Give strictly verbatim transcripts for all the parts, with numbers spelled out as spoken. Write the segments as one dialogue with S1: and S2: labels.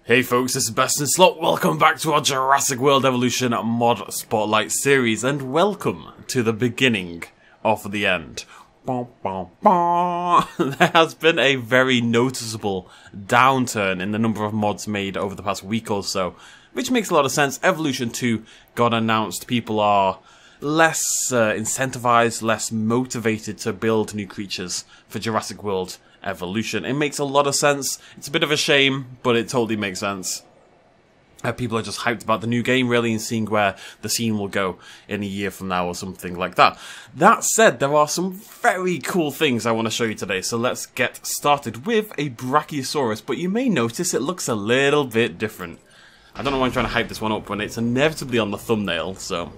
S1: Hey folks, this is Best in Slot. Welcome back to our Jurassic World Evolution Mod Spotlight series, and welcome to the beginning of the end. Bah, bah, bah. There has been a very noticeable downturn in the number of mods made over the past week or so, which makes a lot of sense. Evolution two got announced. People are less uh, incentivized, less motivated to build new creatures for Jurassic World Evolution. It makes a lot of sense. It's a bit of a shame, but it totally makes sense. Uh, people are just hyped about the new game, really, and seeing where the scene will go in a year from now or something like that. That said, there are some very cool things I want to show you today, so let's get started with a Brachiosaurus, but you may notice it looks a little bit different. I don't know why I'm trying to hype this one up when it's inevitably on the thumbnail, so...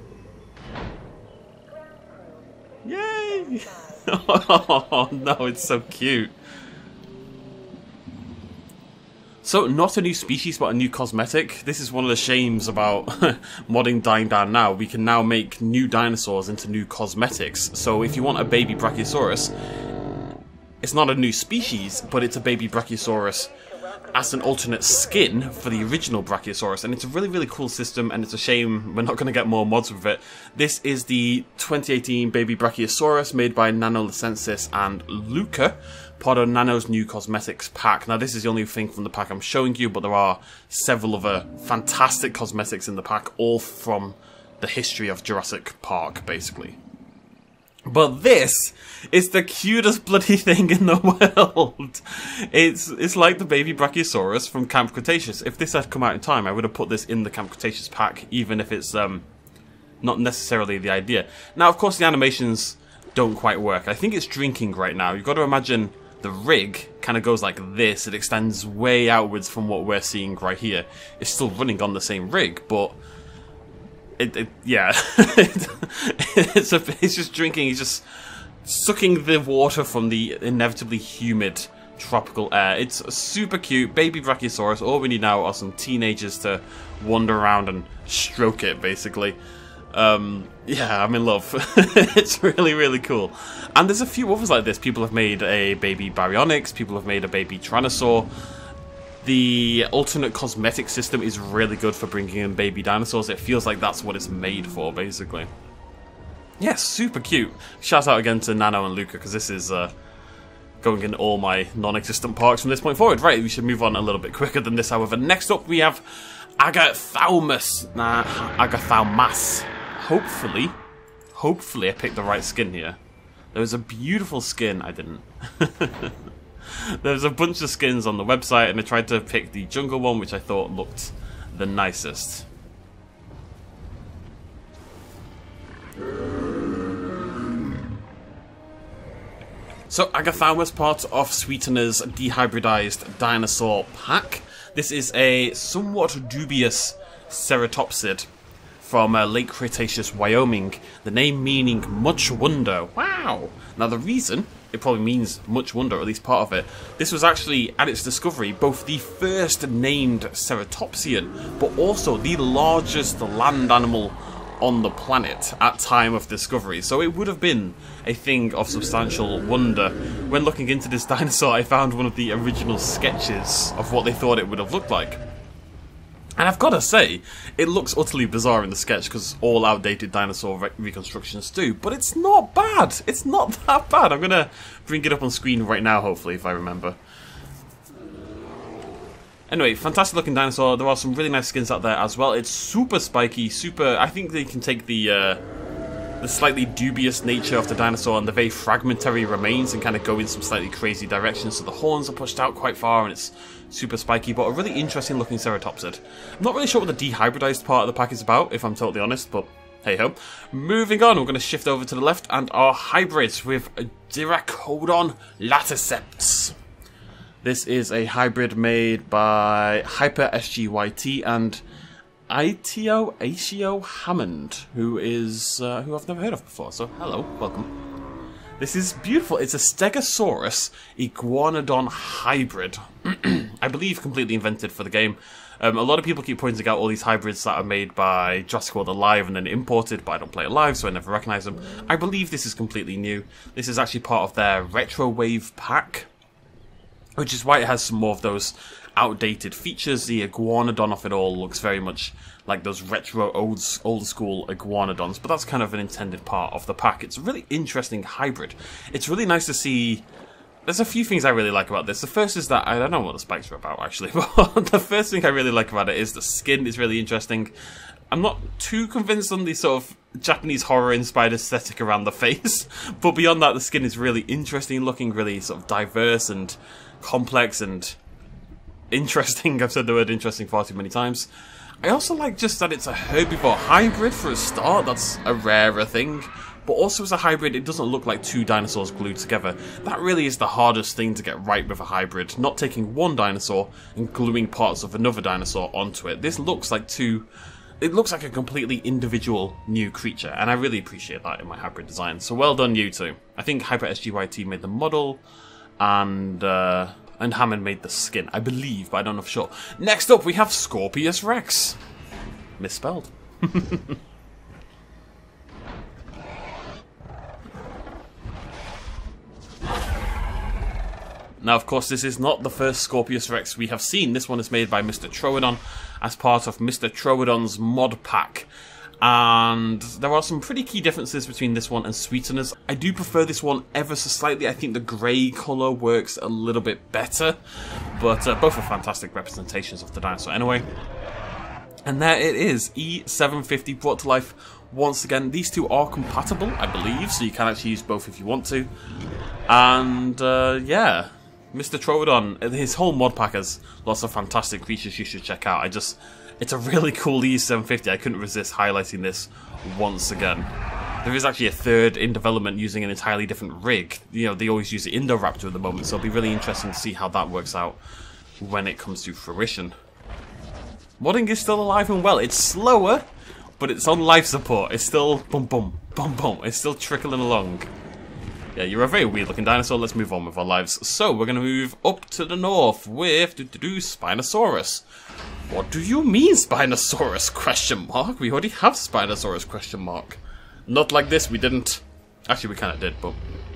S1: Yay! Oh no, it's so cute. So, not a new species, but a new cosmetic. This is one of the shames about modding Dying Down now. We can now make new dinosaurs into new cosmetics. So, if you want a baby Brachiosaurus, it's not a new species, but it's a baby Brachiosaurus as an alternate skin for the original Brachiosaurus. And it's a really, really cool system, and it's a shame we're not going to get more mods with it. This is the twenty eighteen baby Brachiosaurus made by Nanolicensis and Luca, part of Nano's new cosmetics pack. Now, this is the only thing from the pack I'm showing you, but there are several other fantastic cosmetics in the pack, all from the history of Jurassic Park, basically. But this is the cutest bloody thing in the world. It's it's like the baby Brachiosaurus from Camp Cretaceous. If this had come out in time, I would have put this in the Camp Cretaceous pack, even if it's um not necessarily the idea. Now, of course, the animations don't quite work. I think it's drinking right now. You've got to imagine the rig kind of goes like this. It extends way outwards from what we're seeing right here. It's still running on the same rig, but it, it yeah, it's a, it's just drinking. He's just sucking the water from the inevitably humid tropical air. It's super cute, baby Brachiosaurus. All we need now are some teenagers to wander around and stroke it, basically. Um, yeah, I'm in love. It's really, really cool. And there's a few others like this. People have made a baby Baryonyx, people have made a baby Tyrannosaur. The alternate cosmetic system is really good for bringing in baby dinosaurs. It feels like that's what it's made for, basically. Yeah, super cute. Shout out again to Nano and Luca, because this is uh, going in all my non-existent parks from this point forward. Right, we should move on a little bit quicker than this, however. Next up, we have Agathaumas. Nah, Agathaumas. Hopefully, hopefully I picked the right skin here. There was a beautiful skin. I didn't. There was a bunch of skins on the website, and I tried to pick the jungle one, which I thought looked the nicest. So, Agathaumas, part of Sweetener's dehybridized dinosaur pack. This is a somewhat dubious ceratopsid from uh, Lake Cretaceous, Wyoming. The name meaning much wonder. Wow! Now, the reason it probably means much wonder, or at least part of it, this was actually, at its discovery, both the first named ceratopsian, but also the largest land animal on the planet at time of discovery. So it would have been a thing of substantial wonder. When looking into this dinosaur, I found one of the original sketches of what they thought it would have looked like. And I've got to say, it looks utterly bizarre in the sketch, because all outdated dinosaur re reconstructions do, but it's not bad. It's not that bad. I'm going to bring it up on screen right now, hopefully, if I remember. Anyway, fantastic looking dinosaur. There are some really nice skins out there as well. It's super spiky, super... I think they can take the uh, the slightly dubious nature of the dinosaur and the very fragmentary remains and kind of go in some slightly crazy directions. So the horns are pushed out quite far and it's super spiky, but a really interesting looking ceratopsid. I'm not really sure what the dehybridized part of the pack is about, if I'm totally honest, but hey ho. Moving on, we're going to shift over to the left and our hybrids with Diracodon laticeps. This is a hybrid made by Hyper S G Y T and Aitio Aitio Hammond, who is uh, who I've never heard of before. So hello, welcome. This is beautiful. It's a Stegosaurus Iguanodon hybrid. I believe completely invented for the game. Um, a lot of people keep pointing out all these hybrids that are made by Jurassic World Alive and then imported, but I don't play it live, so I never recognize them. I believe this is completely new. This is actually part of their Retro Wave pack, which is why it has some more of those outdated features. The iguanodon of it all looks very much like those retro old, old school iguanodons, but that's kind of an intended part of the pack. It's a really interesting hybrid. It's really nice to see. There's a few things I really like about this. The first is that, I don't know what the spikes are about actually, but the first thing I really like about it is the skin is really interesting. I'm not too convinced on the sort of Japanese horror-inspired aesthetic around the face, but beyond that, the skin is really interesting looking, really sort of diverse and complex and interesting. I've said the word interesting far too many times. I also like just that it's a herbivore hybrid for a start. That's a rarer thing. But also as a hybrid, it doesn't look like two dinosaurs glued together. That really is the hardest thing to get right with a hybrid. Not taking one dinosaur and gluing parts of another dinosaur onto it. This looks like two... It looks like a completely individual new creature, and I really appreciate that in my hybrid design. So well done, you two. I think HyperSGYT made the model, and uh, and Hammond made the skin, I believe, but I don't know for sure. Next up, we have Scorpius Rex. Misspelled. Now, of course, this is not the first Scorpius Rex we have seen. This one is made by Mister Troodon as part of Mister Troodon's mod pack. And there are some pretty key differences between this one and Sweeteners. I do prefer this one ever so slightly. I think the grey colour works a little bit better. But uh, both are fantastic representations of the dinosaur anyway. And there it is, E seven fifty brought to life once again. These two are compatible, I believe, so you can actually use both if you want to. And uh, yeah, Mister Troodon, his whole mod pack has lots of fantastic creatures you should check out. I just, it's a really cool E seven fifty. I couldn't resist highlighting this once again. There is actually a third in development using an entirely different rig. You know, they always use the Indoraptor at the moment, so it'll be really interesting to see how that works out when it comes to fruition. Modding is still alive and well. It's slower, but it's on life support. It's still boom boom, boom boom. It's still trickling along. Yeah, you're a very weird looking dinosaur. Let's move on with our lives. So, we're going to move up to the north with do, do, do, Spinosaurus. What do you mean, Spinosaurus? Question mark. We already have Spinosaurus? Question mark. Not like this, we didn't. Actually, we kind of did, but...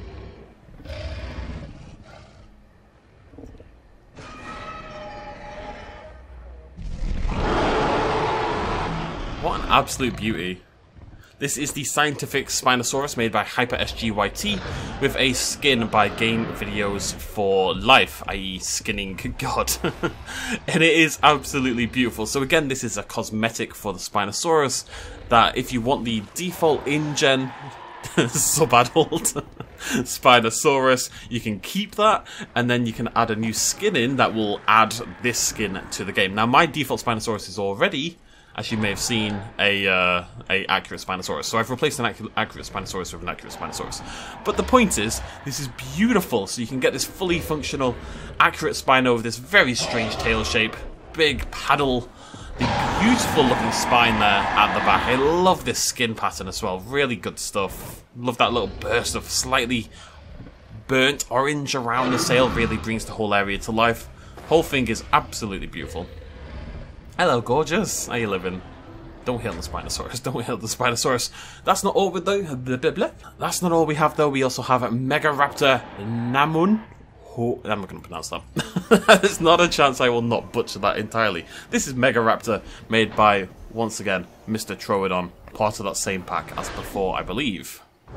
S1: What an absolute beauty. This is the scientific Spinosaurus made by HyperSGYT with a skin by Game Videos for Life, that is skinning God. And it is absolutely beautiful. So again, this is a cosmetic for the Spinosaurus that if you want the default in-gen sub-adult Spinosaurus, you can keep that, and then you can add a new skin in that will add this skin to the game. Now, my default Spinosaurus is already, as you may have seen, a uh, a accurate Spinosaurus. So I've replaced an accurate, accurate Spinosaurus with an accurate Spinosaurus. But the point is, this is beautiful, so you can get this fully functional, accurate Spino with this very strange tail shape, big paddle, the beautiful looking spine there at the back. I love this skin pattern as well, really good stuff. Love that little burst of slightly burnt orange around the sail, really brings the whole area to life. Whole thing is absolutely beautiful. Hello, gorgeous. How you living? Don't hit the Spinosaurus. Don't hit the Spinosaurus. That's not all we though. Blah, blah, blah. That's not all we have though. We also have Megaraptor Namun. Oh, I'm not going to pronounce that. There's not a chance I will not butcher that entirely. This is Megaraptor, made by, once again, Mister Troodon. Part of that same pack as before, I believe.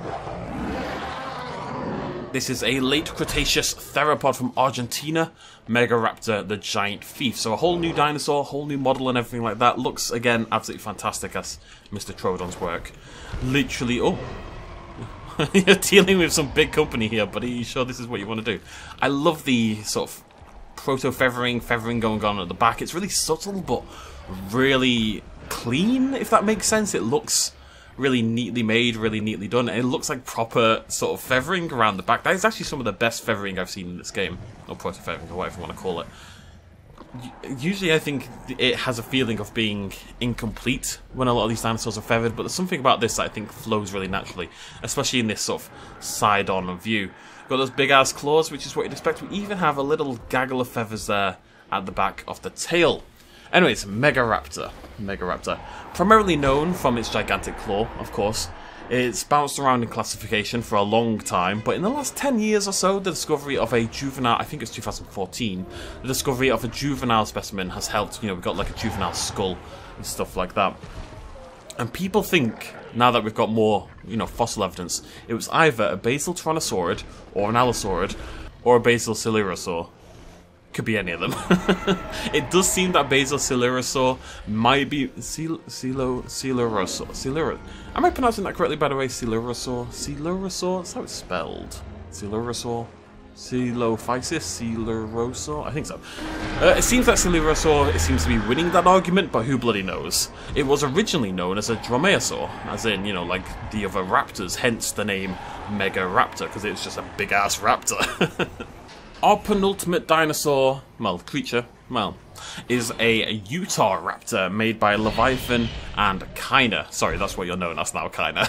S1: This is a late Cretaceous theropod from Argentina, Megaraptor the Giant Thief. So a whole new dinosaur, whole new model and everything like that. Looks, again, absolutely fantastic as Mister Troodon's work. Literally, oh. You're dealing with some big company here, but are you sure this is what you want to do? I love the sort of proto-feathering, feathering going on at the back. It's really subtle, but really clean, if that makes sense. It looks really neatly made, really neatly done. It looks like proper sort of feathering around the back. That is actually some of the best feathering I've seen in this game. Or proto-feathering, or whatever you want to call it. Usually I think it has a feeling of being incomplete when a lot of these dinosaurs are feathered, but there's something about this that I think flows really naturally, especially in this sort of side-on view. Got those big-ass claws, which is what you'd expect. We even have a little gaggle of feathers there at the back of the tail. Anyways, Megaraptor. Megaraptor. Primarily known from its gigantic claw, of course. It's bounced around in classification for a long time, but in the last ten years or so, the discovery of a juvenile, I think it's two thousand fourteen, the discovery of a juvenile specimen has helped. You know, we've got like a juvenile skull and stuff like that. And people think, now that we've got more, you know, fossil evidence, it was either a basal tyrannosaurid, or an allosaurid, or a basal coelurosaur. Could be any of them. It does seem that basal coelurosaur might be Cel Celo coelurosaur. Coeluro. Am I pronouncing that correctly, by the way? Coelurosaur. Coelurosaur. That's how it's spelled. Coelurosaur. Coelophysis. Coelurosaur. I think so. Uh, it seems that Coelurosaur it seems to be winning that argument, but who bloody knows? It was originally known as a dromaeosaur, as in, you know, like the other raptors. Hence the name Megaraptor, because it's just a big ass raptor. Our penultimate dinosaur, well, creature, well, is a Utahraptor made by Leviathan and Kyna. Sorry, that's what you're known as now, Kyna.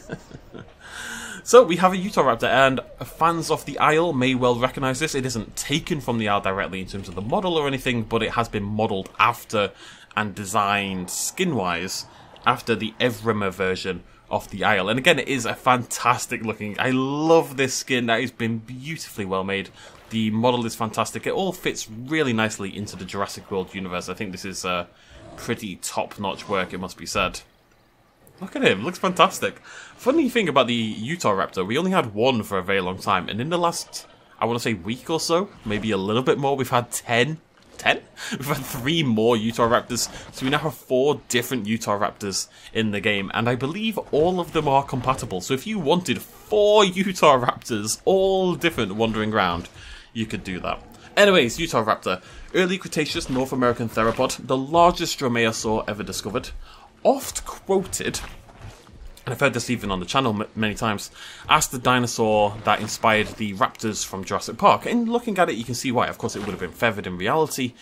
S1: So we have a Utahraptor, and fans of the Isle may well recognise this. It isn't taken from the Isle directly in terms of the model or anything, but it has been modelled after and designed skin-wise after the Evremer version of the Isle. And again, it is a fantastic looking, I love this skin, that has been beautifully well made. The model is fantastic. It all fits really nicely into the Jurassic World universe. I think this is uh, pretty top-notch work, it must be said. Look at him, looks fantastic. Funny thing about the Utahraptor, we only had one for a very long time, and in the last, I want to say week or so, maybe a little bit more, we've had ten. ten? We've had three more Utahraptors, so we now have four different Utahraptors in the game, and I believe all of them are compatible. So if you wanted four Utahraptors, all different, wandering around, you could do that. Anyways, Utahraptor, early Cretaceous North American theropod, the largest dromaeosaur ever discovered, oft quoted, and I've heard this even on the channel many times, as the dinosaur that inspired the raptors from Jurassic Park. And looking at it, you can see why. Of course, it would have been feathered in reality,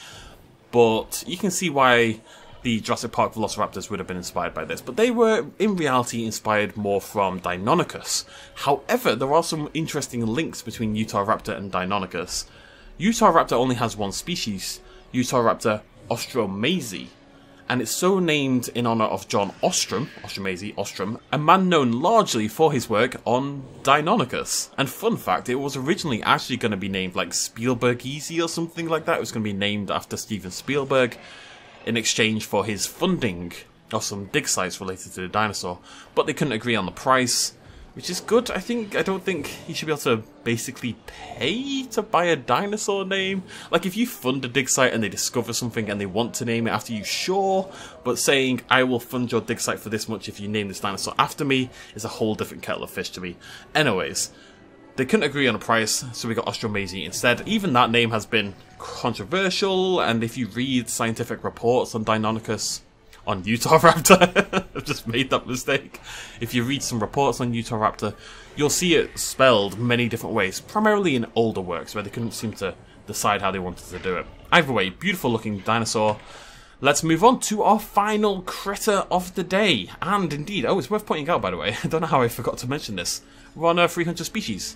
S1: but you can see why the Jurassic Park Velociraptors would have been inspired by this. But they were, in reality, inspired more from Deinonychus. However, there are some interesting links between Utahraptor and Deinonychus. Utahraptor only has one species, Utahraptor ostromasi, and it's so named in honour of John Ostrom, Ostromasi, Ostrom, a man known largely for his work on Deinonychus. And fun fact, it was originally actually going to be named like Spielbergese or something like that. It was going to be named after Steven Spielberg in exchange for his funding of some dig sites related to the dinosaur. But they couldn't agree on the price, which is good. I think, I don't think you should be able to basically pay to buy a dinosaur name. Like, if you fund a dig site and they discover something and they want to name it after you, sure. But saying, I will fund your dig site for this much if you name this dinosaur after me, is a whole different kettle of fish to me. Anyways, they couldn't agree on a price, so we got Ostromasi instead. Even that name has been controversial, and if you read scientific reports on Deinonychus, on Utahraptor, I've just made that mistake. If you read some reports on Utahraptor, you'll see it spelled many different ways, primarily in older works where they couldn't seem to decide how they wanted to do it. Either way, beautiful looking dinosaur. Let's move on to our final critter of the day. And indeed, oh, it's worth pointing out, by the way, I don't know how I forgot to mention this, we're on uh, three hundred species.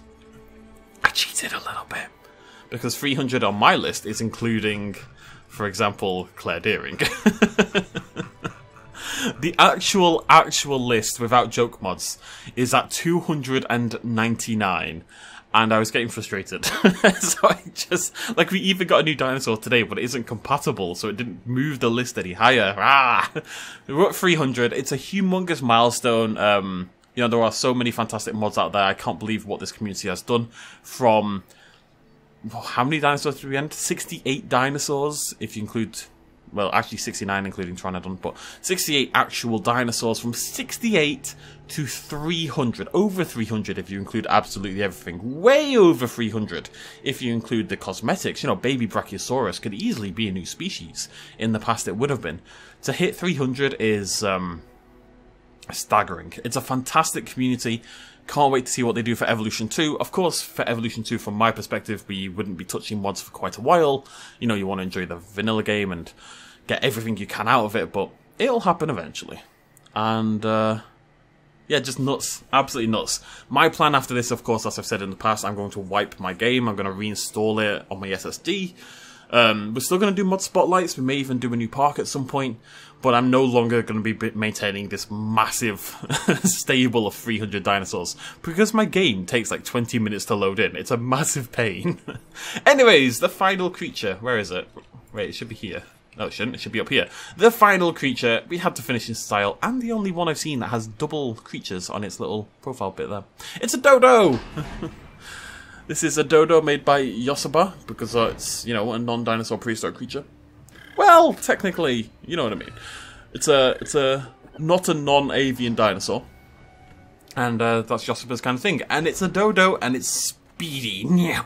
S1: I cheated a little bit, because three hundred on my list is including, for example, Claire Deering. The actual, actual list, without joke mods, is at two hundred ninety-nine. And I was getting frustrated. So I just, like, we even got a new dinosaur today, but it isn't compatible, so it didn't move the list any higher. Ah! We're at three hundred. It's a humongous milestone. Um, you know, there are so many fantastic mods out there. I can't believe what this community has done. From, well, how many dinosaurs did we end? sixty-eight dinosaurs, if you include, well, actually sixty-nine including Pteranodon, but sixty-eight actual dinosaurs, from sixty-eight to three hundred. Over three hundred if you include absolutely everything. Way over three hundred if you include the cosmetics. You know, baby Brachiosaurus could easily be a new species. In the past it would have been. To hit three hundred is um, staggering. It's a fantastic community. Can't wait to see what they do for Evolution two. Of course, for Evolution two, from my perspective, we wouldn't be touching mods for quite a while. You know, you want to enjoy the vanilla game and get everything you can out of it, but it'll happen eventually. And, uh, yeah, just nuts. Absolutely nuts. My plan after this, of course, as I've said in the past, I'm going to wipe my game. I'm going to reinstall it on my S S D. Um, we're still going to do mod spotlights. We may even do a new park at some point. But I'm no longer going to be maintaining this massive stable of three hundred dinosaurs. Because my game takes like twenty minutes to load in. It's a massive pain. Anyways, the final creature. Where is it? Wait, it should be here. No, it shouldn't. It should be up here. The final creature. We had to finish in style. And the only one I've seen that has double creatures on its little profile bit there. It's a dodo! This is a dodo made by Yosoba. Because uh, it's, you know, a non-dinosaur prehistoric creature. Well, technically, you know what I mean. It's a, it's a, not a non-avian dinosaur. And uh, that's Yosoba's kind of thing. And it's a dodo, and it's speedy.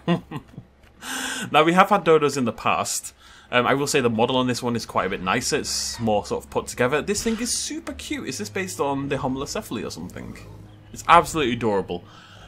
S1: Now, we have had dodos in the past. Um, I will say the model on this one is quite a bit nicer. It's more sort of put together. This thing is super cute. Is this based on the Homalocephale or something? It's absolutely adorable.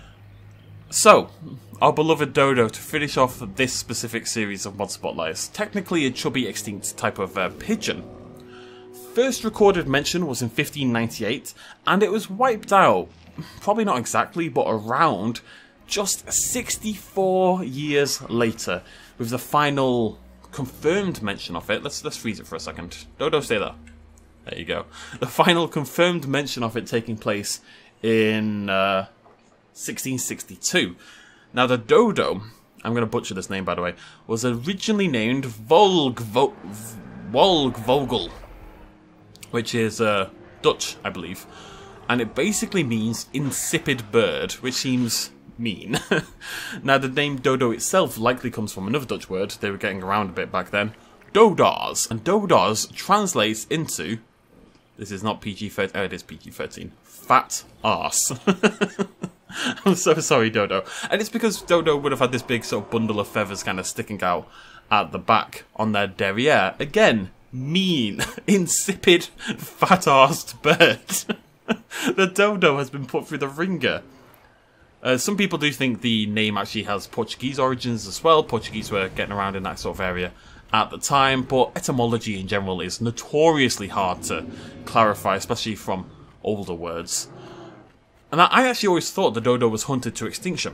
S1: So, our beloved dodo, to finish off this specific series of mod spotlights, technically a chubby extinct type of uh, pigeon. First recorded mention was in fifteen ninety-eight, and it was wiped out, probably not exactly, but around just sixty-four years later, with the final confirmed mention of it. Let's let's freeze it for a second. Dodo, stay there. There you go. The final confirmed mention of it taking place in Uh, sixteen sixty-two. Now the dodo, I'm going to butcher this name by the way, was originally named Volgvo Volgvogel, which is uh, Dutch, I believe, and it basically means insipid bird, which seems mean. Now the name dodo itself likely comes from another Dutch word, they were getting around a bit back then, dodars, and dodars translates into, this is not P G thirteen, oh it is P G thirteen, fat arse. I'm so sorry, Dodo. And it's because Dodo would have had this big sort of bundle of feathers kind of sticking out at the back on their derriere. Again, mean, insipid, fat-arsed bird. The Dodo has been put through the ringer. Uh, some people do think the name actually has Portuguese origins as well. Portuguese were getting around in that sort of area at the time, but etymology in general is notoriously hard to clarify, especially from older words. And I actually always thought the dodo was hunted to extinction.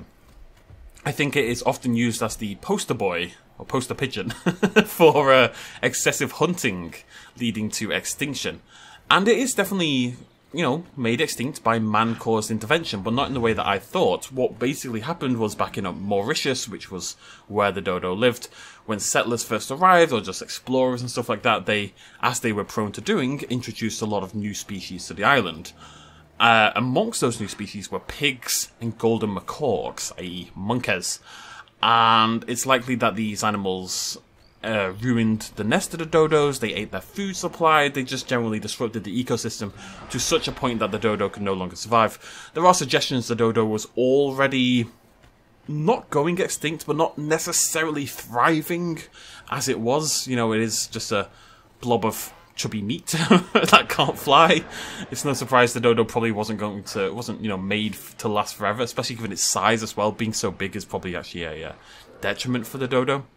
S1: I think it is often used as the poster boy, or poster pigeon, for uh, excessive hunting leading to extinction. And it is definitely, you know, made extinct by man-caused intervention, but not in the way that I thought. What basically happened was back in Mauritius, which was where the dodo lived, when settlers first arrived, or just explorers and stuff like that, they, as they were prone to doing, introduced a lot of new species to the island. Uh, amongst those new species were pigs and golden macaques, that is monkeys. And it's likely that these animals uh, ruined the nest of the dodos, they ate their food supply, they just generally disrupted the ecosystem to such a point that the dodo could no longer survive. There are suggestions the dodo was already not going extinct, but not necessarily thriving as it was. You know, it is just a blob of chubby meat that can't fly. It's no surprise the dodo probably wasn't going to, wasn't, you know, made to last forever, especially given its size as well. Being so big is probably actually a uh, detriment for the dodo.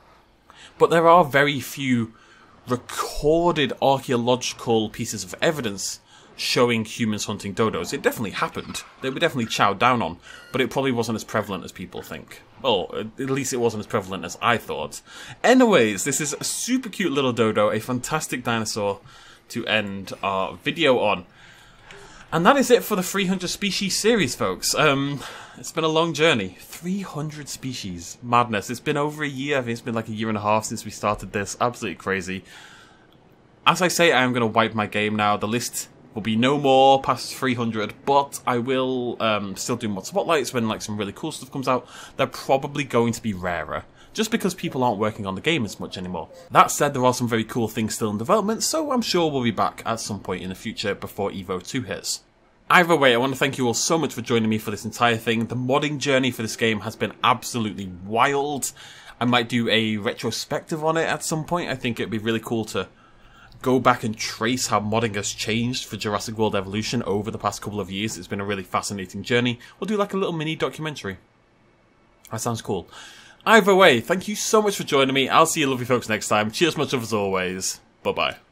S1: But there are very few recorded archaeological pieces of evidence showing humans hunting dodos. It definitely happened. They were definitely chowed down on, but it probably wasn't as prevalent as people think. Well, at least it wasn't as prevalent as I thought. Anyways, this is a super cute little dodo, a fantastic dinosaur to end our video on. And that is it for the three hundred species series, folks. Um, it's been a long journey. three hundred species. Madness. It's been over a year. I think it's been like a year and a half since we started this. Absolutely crazy. As I say, I am going to wipe my game now. The list will be no more past three hundred, but I will um, still do mod spotlights when like some really cool stuff comes out. They're probably going to be rarer, just because people aren't working on the game as much anymore. That said, there are some very cool things still in development, so I'm sure we'll be back at some point in the future before Evo two hits. Either way, I want to thank you all so much for joining me for this entire thing. The modding journey for this game has been absolutely wild. I might do a retrospective on it at some point. I think it'd be really cool to go back and trace how modding has changed for Jurassic World Evolution over the past couple of years. It's been a really fascinating journey. We'll do like a little mini documentary. That sounds cool. Either way, thank you so much for joining me. I'll see you lovely folks next time. Cheers much love as always. Bye bye.